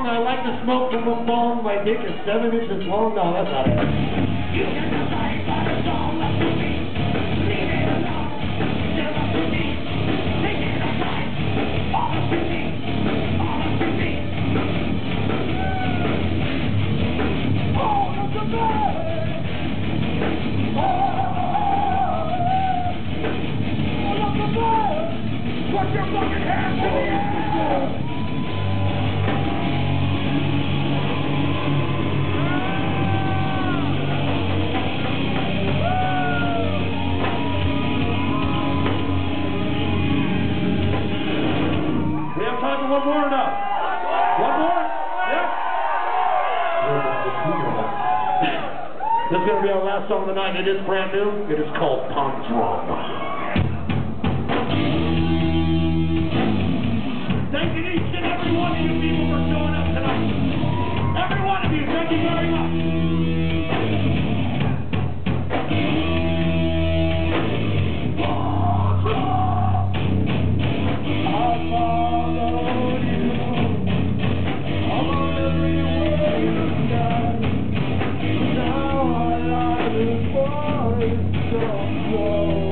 song, I like to smoke from a bong, my dick is 7 inches long. No, that's not it. You can decide, but it's all up to me. Leave it alone, still up to me. Take it aside, all up to me, all up to me. Oh, that's a bad. Put your fucking hands in the air! We have time for one more or not? One more? Yeah? This is going to be our last song of the night. It is brand new. It is called Pond Drum. Thank you each and every one of you people for showing up tonight. Every one of you, thank you very much. I followed you on every way you got. Now I live for it so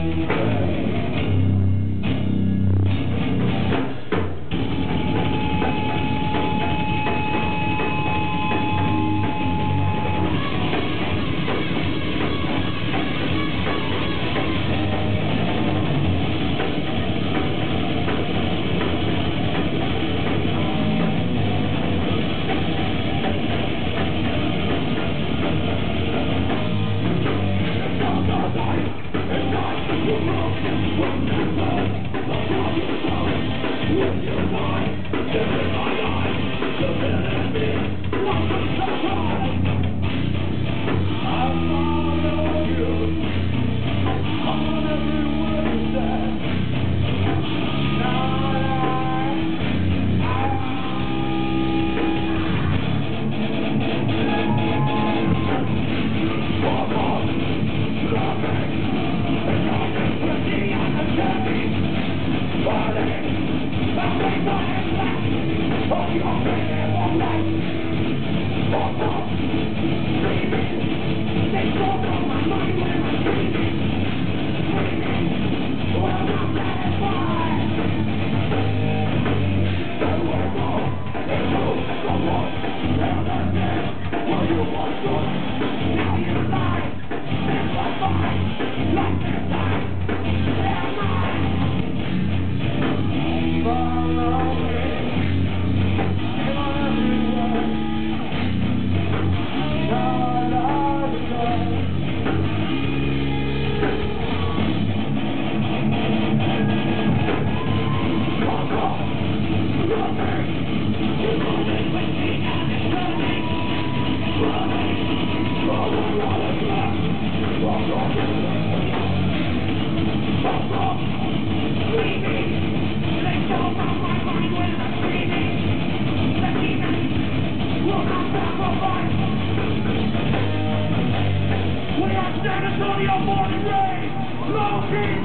San Antonio born and raised, low key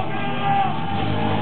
motherfucker!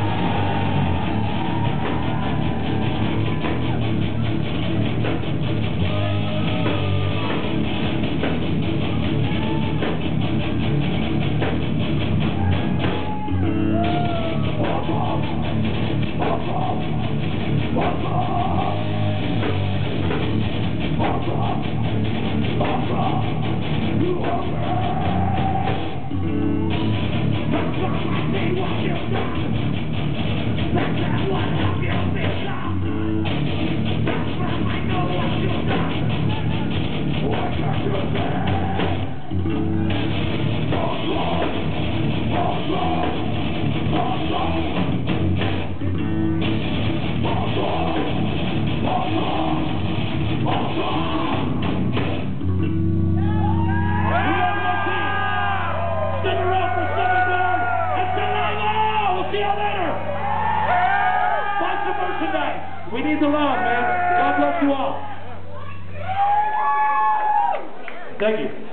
We need the love, man. God bless you all. Thank you.